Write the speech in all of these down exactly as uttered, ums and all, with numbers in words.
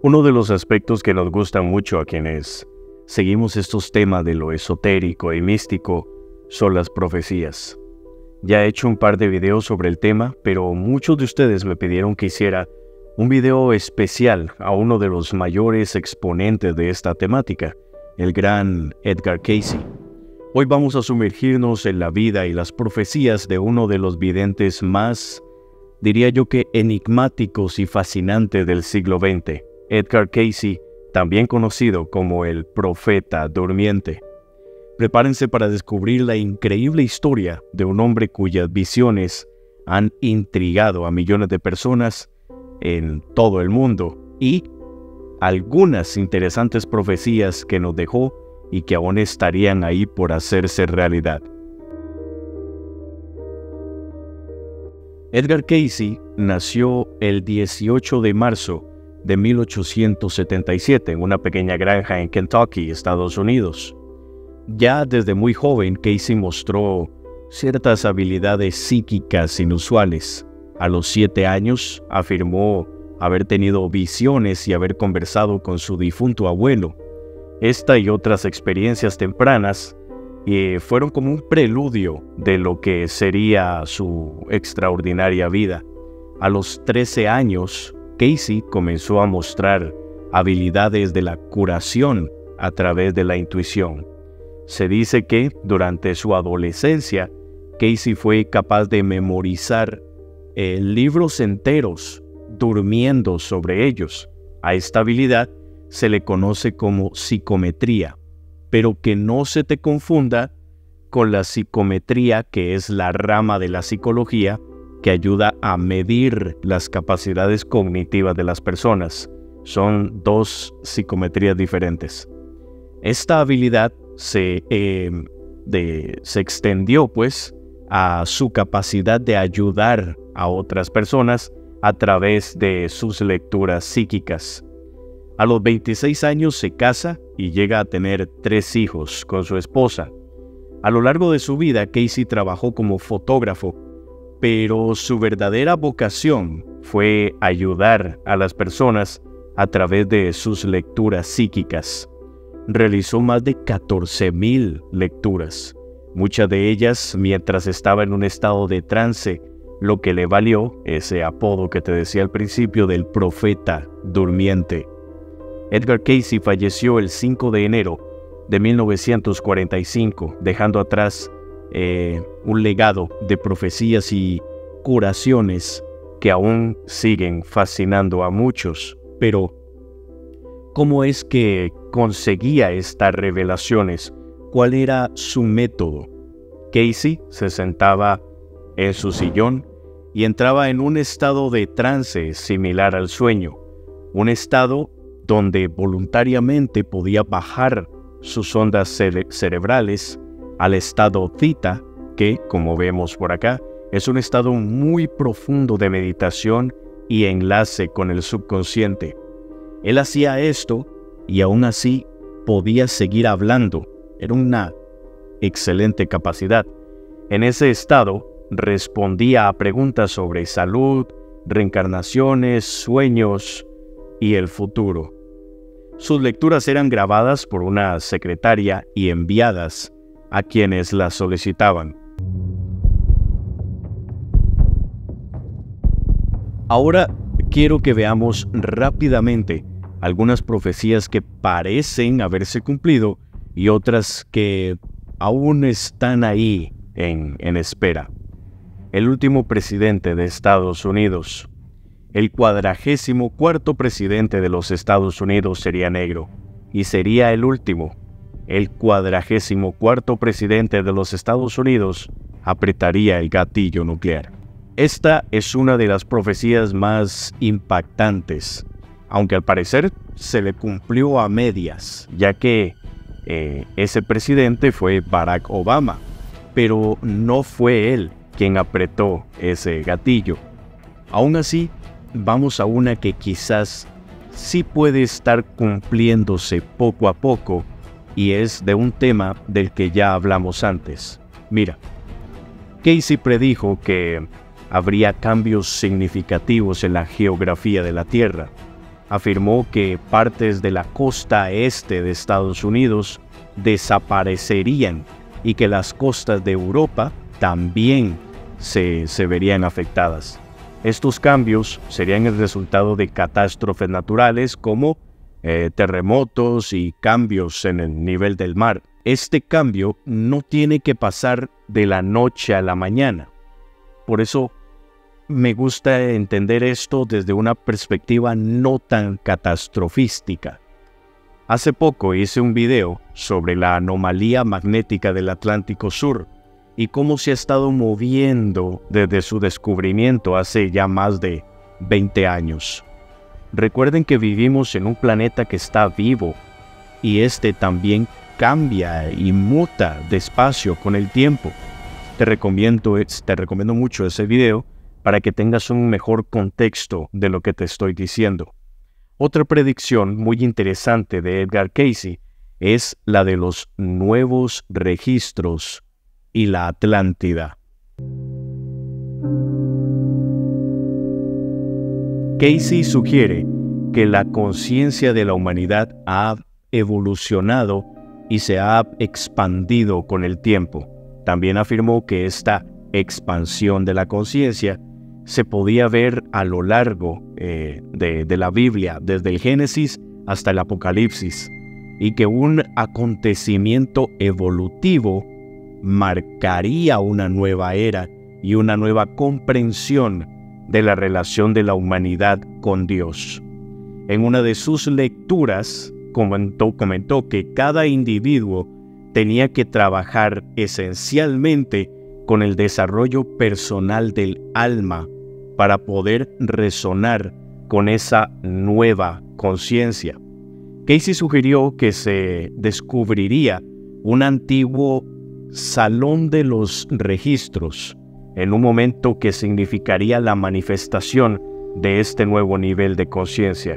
Uno de los aspectos que nos gustan mucho a quienes seguimos estos temas de lo esotérico y místico son las profecías. Ya he hecho un par de videos sobre el tema, pero muchos de ustedes me pidieron que hiciera un video especial a uno de los mayores exponentes de esta temática, el gran Edgar Cayce. Hoy vamos a sumergirnos en la vida y las profecías de uno de los videntes más, diría yo que enigmáticos y fascinantes del siglo veinte, Edgar Cayce, también conocido como el Profeta Durmiente. Prepárense para descubrir la increíble historia de un hombre cuyas visiones han intrigado a millones de personas en todo el mundo y algunas interesantes profecías que nos dejó y que aún estarían ahí por hacerse realidad. Edgar Cayce nació el dieciocho de marzo de mil ochocientos setenta y siete en una pequeña granja en Kentucky, Estados Unidos. Ya desde muy joven, Cayce mostró ciertas habilidades psíquicas inusuales. A los siete años afirmó haber tenido visiones y haber conversado con su difunto abuelo. Esta y otras experiencias tempranas eh, fueron como un preludio de lo que sería su extraordinaria vida. A los trece años, Cayce comenzó a mostrar habilidades de la curación a través de la intuición. Se dice que durante su adolescencia, Cayce fue capaz de memorizar eh, libros enteros, durmiendo sobre ellos. A esta habilidad se le conoce como psicometría, pero que no se te confunda con la psicometría, que es la rama de la psicología que ayuda a medir las capacidades cognitivas de las personas. Son dos psicometrías diferentes. Esta habilidad se, eh, de, se extendió pues a su capacidad de ayudar a otras personas a través de sus lecturas psíquicas. A los veintiséis años se casa y llega a tener tres hijos con su esposa. A lo largo de su vida, Cayce trabajó como fotógrafo, pero su verdadera vocación fue ayudar a las personas a través de sus lecturas psíquicas. Realizó más de catorce mil lecturas, muchas de ellas mientras estaba en un estado de trance, lo que le valió ese apodo que te decía al principio del Profeta Durmiente. Edgar Cayce falleció el cinco de enero de mil novecientos cuarenta y cinco, dejando atrás eh, un legado de profecías y curaciones que aún siguen fascinando a muchos. Pero, ¿cómo es que conseguía estas revelaciones? ¿Cuál era su método? Cayce se sentaba en su sillón y entraba en un estado de trance similar al sueño, un estado donde voluntariamente podía bajar sus ondas cere- cerebrales al estado theta, que, como vemos por acá, es un estado muy profundo de meditación y enlace con el subconsciente. Él hacía esto y aún así podía seguir hablando. Era una excelente capacidad. En ese estado respondía a preguntas sobre salud, reencarnaciones, sueños y el futuro. Sus lecturas eran grabadas por una secretaria y enviadas a quienes las solicitaban. Ahora quiero que veamos rápidamente algunas profecías que parecen haberse cumplido y otras que aún están ahí en, en espera. El último presidente de Estados Unidos. El cuadragésimo cuarto presidente de los Estados Unidos sería negro, y sería el último. El cuadragésimo cuarto presidente de los Estados Unidos apretaría el gatillo nuclear. Esta es una de las profecías más impactantes, aunque al parecer se le cumplió a medias, ya que eh, ese presidente fue Barack Obama, pero no fue él quien apretó ese gatillo. Aún así, vamos a una que quizás sí puede estar cumpliéndose poco a poco, y es de un tema del que ya hablamos antes. Mira, Cayce predijo que habría cambios significativos en la geografía de la Tierra. afirmó que partes de la costa este de Estados Unidos desaparecerían y que las costas de Europa también se, se verían afectadas. Estos cambios serían el resultado de catástrofes naturales como eh, terremotos y cambios en el nivel del mar. Este cambio no tiene que pasar de la noche a la mañana. Por eso me gusta entender esto desde una perspectiva no tan catastrofística. Hace poco hice un video sobre la anomalía magnética del Atlántico Sur y cómo se ha estado moviendo desde su descubrimiento hace ya más de veinte años. Recuerden que vivimos en un planeta que está vivo y este también cambia y muta despacio con el tiempo. Te recomiendo, te recomiendo mucho ese video para que tengas un mejor contexto de lo que te estoy diciendo. Otra predicción muy interesante de Edgar Cayce es la de los nuevos registros y la Atlántida. Cayce sugiere que la conciencia de la humanidad ha evolucionado y se ha expandido con el tiempo. También afirmó que esta expansión de la conciencia se podía ver a lo largo eh, de, de la Biblia, desde el Génesis hasta el Apocalipsis, y que un acontecimiento evolutivo marcaría una nueva era y una nueva comprensión de la relación de la humanidad con Dios. En una de sus lecturas comentó, comentó que cada individuo tenía que trabajar esencialmente con el desarrollo personal del alma para poder resonar con esa nueva conciencia. Cayce sugirió que se descubriría un antiguo salón de los registros en un momento que significaría la manifestación de este nuevo nivel de conciencia.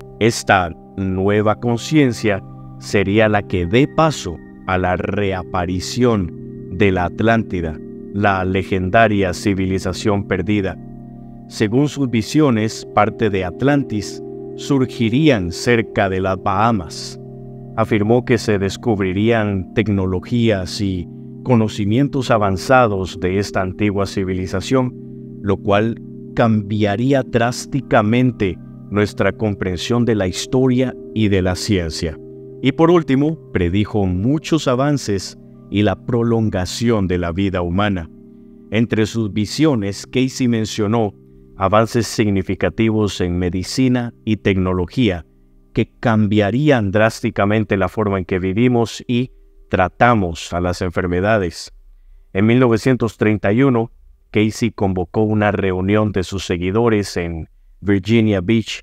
Esta nueva conciencia sería la que dé paso a la reaparición de la Atlántida, la legendaria civilización perdida. Según sus visiones, parte de Atlantis surgirían cerca de las Bahamas. Afirmó que se descubrirían tecnologías y conocimientos avanzados de esta antigua civilización, lo cual cambiaría drásticamente nuestra comprensión de la historia y de la ciencia. Y por último, predijo muchos avances y la prolongación de la vida humana. Entre sus visiones, Cayce mencionó avances significativos en medicina y tecnología que cambiarían drásticamente la forma en que vivimos y tratamos a las enfermedades. En mil novecientos treinta y uno, Cayce convocó una reunión de sus seguidores en Virginia Beach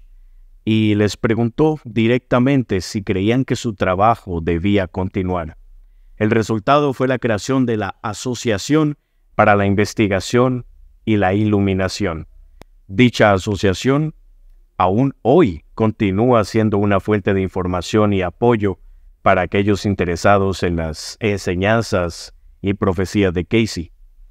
y les preguntó directamente si creían que su trabajo debía continuar. El resultado fue la creación de la Asociación para la Investigación y la Iluminación. Dicha asociación aún hoy continúa siendo una fuente de información y apoyo para aquellos interesados en las enseñanzas y profecías de Cayce.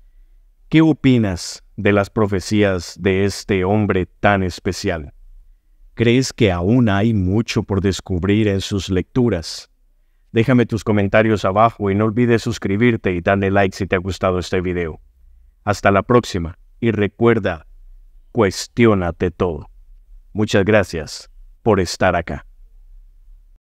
¿Qué opinas de las profecías de este hombre tan especial? ¿Crees que aún hay mucho por descubrir en sus lecturas? Déjame tus comentarios abajo y no olvides suscribirte y darle like si te ha gustado este video. Hasta la próxima y recuerda, cuestiónate todo. Muchas gracias por estar acá.